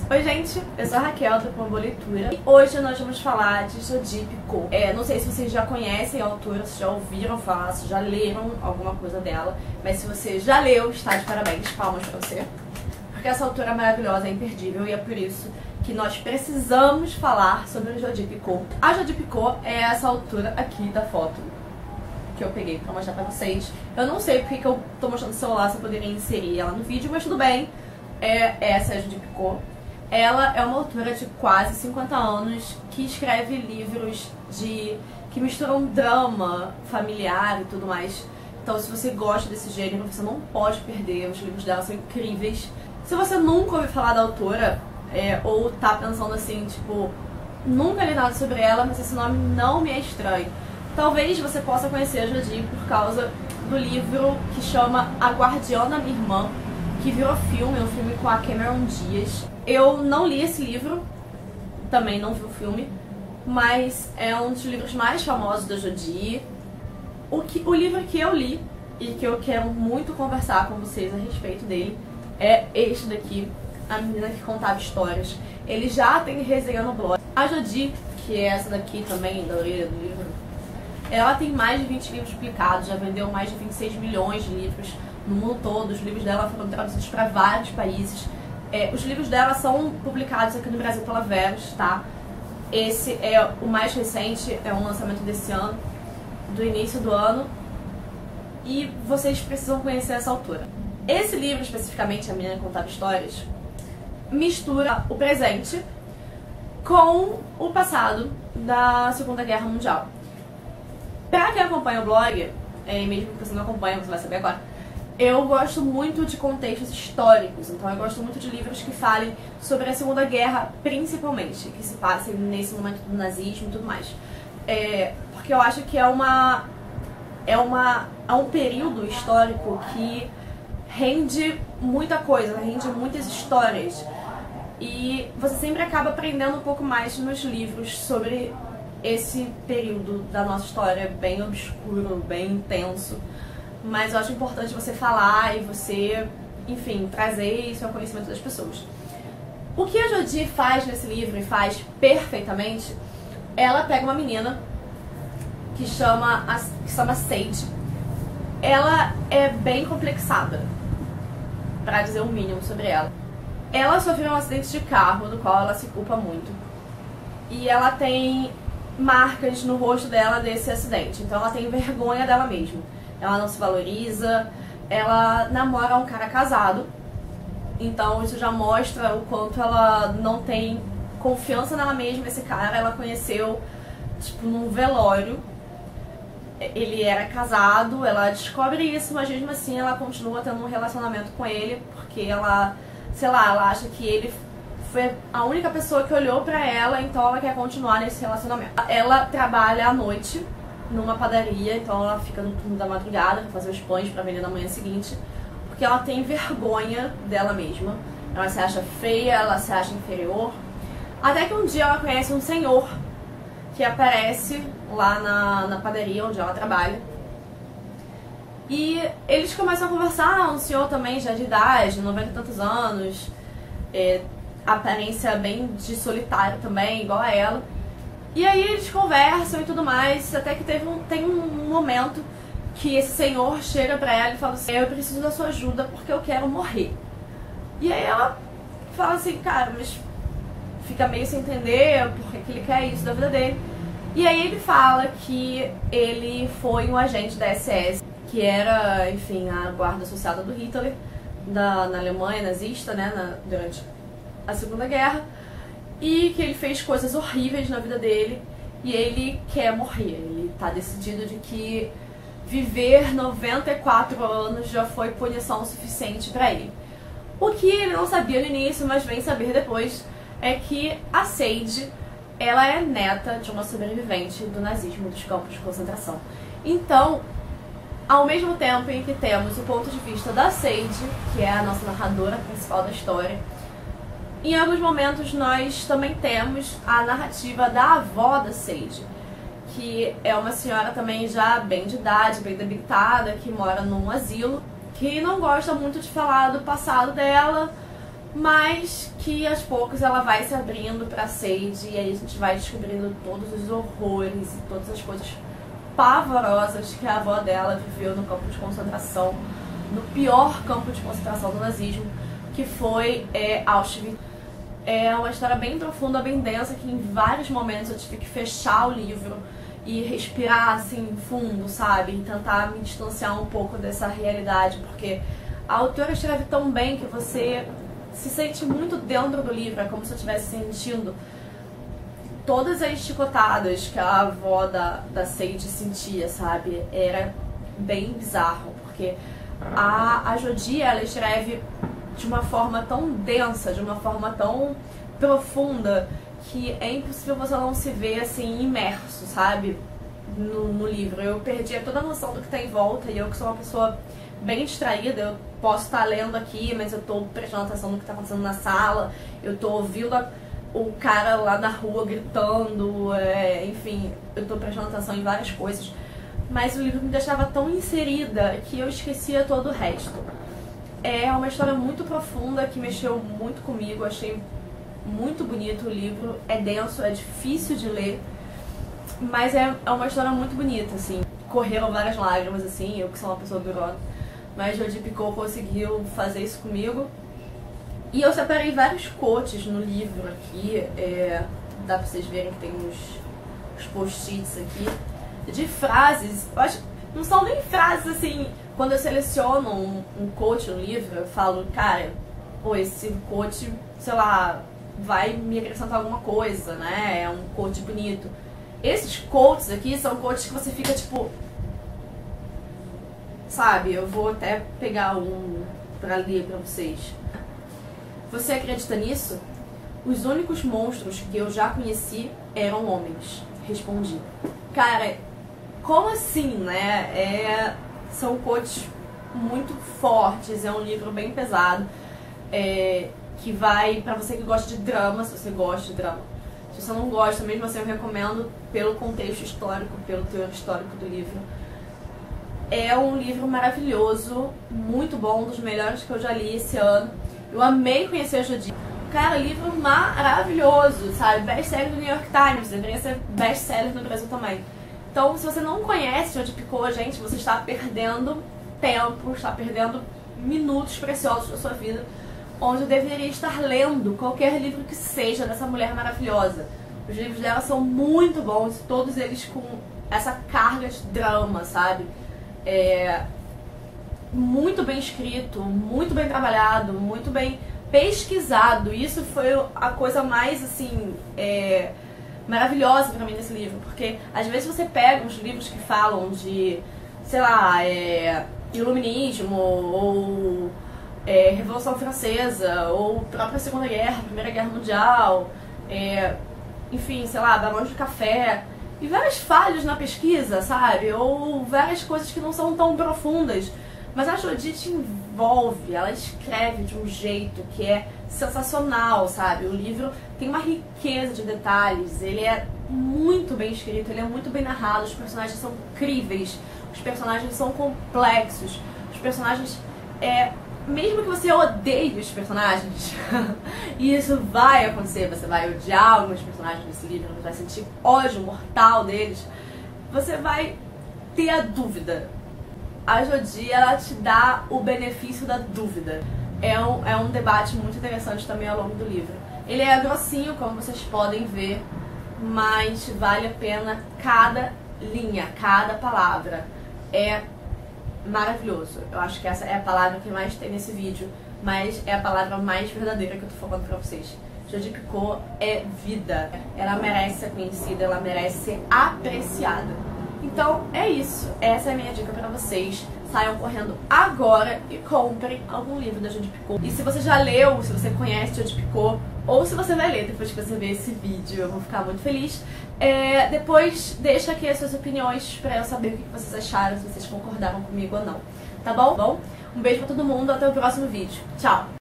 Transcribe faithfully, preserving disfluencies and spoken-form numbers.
Oi gente, eu sou a Raquel do Pombo Leitura e hoje nós vamos falar de Jodi Picoult. É, não sei se vocês já conhecem a autora, se já ouviram falar, se já leram alguma coisa dela, mas se você já leu, está de parabéns, palmas pra você. Porque essa autora é maravilhosa, é imperdível e é por isso que nós precisamos falar sobre a Jodi Picoult. A Jodi Picoult é essa autora aqui da foto que eu peguei pra mostrar pra vocês. Eu não sei porque que eu tô mostrando o celular, se eu poderia inserir ela no vídeo, mas tudo bem. É, essa é a Jodi Picoult. Ela é uma autora de quase cinquenta anos que escreve livros de que misturam drama familiar e tudo mais. Então, se você gosta desse gênero, você não pode perder. Os livros dela são incríveis. Se você nunca ouviu falar da autora, é, ou tá pensando assim, tipo, nunca li nada sobre ela, mas esse nome não me é estranho, talvez você possa conhecer a Jodi por causa do livro que chama A Guardiana Minha Irmã, que virou filme, um filme com a Cameron Diaz. Eu não li esse livro, também não vi o filme, mas é um dos livros mais famosos da Jodi. O, que, o livro que eu li e que eu quero muito conversar com vocês a respeito dele é este daqui, A Menina que Contava Histórias. Ele já tem resenha no blog. A Jodi, que é essa daqui também, da orelha do livro, ela tem mais de vinte livros publicados, já vendeu mais de vinte e seis milhões de livros no mundo todo. Os livros dela foram traduzidos para vários países. É, os livros dela são publicados aqui no Brasil pela Verus, tá? Esse é o mais recente, é um lançamento desse ano, do início do ano. E vocês precisam conhecer essa autora. Esse livro, especificamente, A Menina que Contava Histórias, mistura o presente com o passado da Segunda Guerra Mundial. Pra quem acompanha o blog, é, mesmo que você não acompanha, você vai saber agora, eu gosto muito de contextos históricos, então eu gosto muito de livros que falem sobre a Segunda Guerra, principalmente, que se passem nesse momento do nazismo e tudo mais. É, porque eu acho que é uma é uma é um período histórico que rende muita coisa, rende muitas histórias. E você sempre acaba aprendendo um pouco mais nos livros sobre esse período da nossa história bem obscuro, bem intenso. Mas eu acho importante você falar e você, enfim, trazer isso ao conhecimento das pessoas. O que a Jodi faz nesse livro, e faz perfeitamente, ela pega uma menina que chama, que chama Sage. Ela é bem complexada, pra dizer o mínimo sobre ela. Ela sofreu um acidente de carro, do qual ela se culpa muito. E ela tem marcas no rosto dela desse acidente, então ela tem vergonha dela mesma. Ela não se valoriza, ela namora um cara casado, então isso já mostra o quanto ela não tem confiança nela mesma. Esse cara ela conheceu, tipo, num velório. Ele era casado, ela descobre isso, mas mesmo assim ela continua tendo um relacionamento com ele, porque ela, sei lá, ela acha que ele foi a única pessoa que olhou pra ela, então ela quer continuar nesse relacionamento. Ela trabalha à noite numa padaria, então ela fica no turno da madrugada pra fazer os pães pra vender na manhã seguinte, porque ela tem vergonha dela mesma. Ela se acha feia, ela se acha inferior. Até que um dia ela conhece um senhor que aparece lá na, na padaria onde ela trabalha. E eles começam a conversar, um senhor também já de idade, noventa e tantos anos, é, aparência bem de solitário também, igual a ela. E aí eles conversam e tudo mais, até que teve um, tem um momento que esse senhor chega pra ela e fala assim: eu preciso da sua ajuda porque eu quero morrer. E aí ela fala assim, cara, mas fica meio sem entender porque que ele quer isso da vida dele. E aí ele fala que ele foi um agente da S S, que era, enfim, a guarda associada do Hitler, da, na Alemanha nazista, né, na, durante a Segunda Guerra. E que ele fez coisas horríveis na vida dele e ele quer morrer. Ele tá decidido de que viver noventa e quatro anos já foi punição suficiente pra ele. O que ele não sabia no início, mas vem saber depois, é que a Sage, ela é neta de uma sobrevivente do nazismo, dos campos de concentração. Então, ao mesmo tempo em que temos o ponto de vista da Sage, que é a nossa narradora principal da história, em alguns momentos nós também temos a narrativa da avó da Sage, que é uma senhora também já bem de idade, bem debilitada, que mora num asilo, que não gosta muito de falar do passado dela, mas que aos poucos ela vai se abrindo pra Sade e aí a gente vai descobrindo todos os horrores e todas as coisas pavorosas que a avó dela viveu no campo de concentração, no pior campo de concentração do nazismo, que foi é, Auschwitz. É uma história bem profunda, bem densa, que em vários momentos eu tive que fechar o livro e respirar assim fundo, sabe? E tentar me distanciar um pouco dessa realidade, porque a autora escreve tão bem que você se sente muito dentro do livro, é como se eu estivesse sentindo todas as chicotadas que a avó da, da Sade sentia, sabe? Era bem bizarro, porque a, a Jodie, ela escreve de uma forma tão densa, de uma forma tão profunda, que é impossível você não se ver assim, imerso, sabe? No, no livro. Eu perdi toda a noção do que tá em volta, e eu que sou uma pessoa bem distraída, eu posso estar lendo aqui, mas eu tô prestando atenção no que tá acontecendo na sala, eu tô ouvindo a, o cara lá na rua gritando, é, enfim, eu tô prestando atenção em várias coisas, mas o livro me deixava tão inserida que eu esquecia todo o resto. É uma história muito profunda que mexeu muito comigo, achei muito bonito o livro, é denso, é difícil de ler, mas é, é uma história muito bonita, assim. Correram várias lágrimas, assim, eu que sou uma pessoa durona, mas Jodie Picou conseguiu fazer isso comigo. E eu separei vários quotes no livro aqui, é, dá pra vocês verem que tem uns, uns post-its aqui, de frases, eu acho, não são nem frases assim, quando eu seleciono um, um quote no livro, eu falo, cara, pô, esse quote, sei lá, vai me acrescentar alguma coisa, né, é um quote bonito. Esses quotes aqui são quotes que você fica tipo, sabe, eu vou até pegar um pra ler pra vocês. Você acredita nisso? Os únicos monstros que eu já conheci eram homens. Respondi. Cara, como assim, né? É, são quotes muito fortes, é um livro bem pesado, é, que vai pra você que gosta de drama, se você gosta de drama. Se você não gosta, mesmo assim eu recomendo pelo contexto histórico, pelo teor histórico do livro. É um livro maravilhoso, muito bom, um dos melhores que eu já li esse ano. Eu amei conhecer a Jodie. Cara, livro maravilhoso, sabe? Best-seller do New York Times, deveria ser best-seller no Brasil também. Então, se você não conhece Jodie Picou, gente, você está perdendo tempo, está perdendo minutos preciosos da sua vida, onde eu deveria estar lendo qualquer livro que seja dessa mulher maravilhosa. Os livros dela são muito bons, todos eles com essa carga de drama, sabe? É... muito bem escrito, muito bem trabalhado, muito bem pesquisado. Isso foi a coisa mais, assim, é, maravilhosa pra mim nesse livro, porque às vezes você pega uns livros que falam de, sei lá, é, iluminismo, ou é, Revolução Francesa, ou própria Segunda Guerra, Primeira Guerra Mundial, é, enfim, sei lá, Barões de Café, e várias falhas na pesquisa, sabe? Ou várias coisas que não são tão profundas. Mas a Jodie te envolve, ela escreve de um jeito que é sensacional, sabe? O livro tem uma riqueza de detalhes, ele é muito bem escrito, ele é muito bem narrado, os personagens são incríveis, os personagens são complexos, os personagens, é, mesmo que você odeie os personagens, e isso vai acontecer, você vai odiar alguns personagens desse livro, você vai sentir ódio mortal deles, você vai ter a dúvida. A Jodie, ela te dá o benefício da dúvida. É um, é um debate muito interessante também ao longo do livro. Ele é grossinho, como vocês podem ver, mas vale a pena cada linha, cada palavra. É maravilhoso. Eu acho que essa é a palavra que mais tem nesse vídeo, mas é a palavra mais verdadeira que eu tô falando pra vocês. Jodie Picou é vida. Ela merece ser conhecida, ela merece ser apreciada. Então é isso, essa é a minha dica pra vocês. Saiam correndo agora e comprem algum livro da Jodie Picou. E se você já leu, se você conhece Jodie Picou, ou se você vai ler depois que você ver esse vídeo, eu vou ficar muito feliz. É, depois deixa aqui as suas opiniões pra eu saber o que vocês acharam, se vocês concordaram comigo ou não. Tá bom? Bom, um beijo pra todo mundo, até o próximo vídeo. Tchau!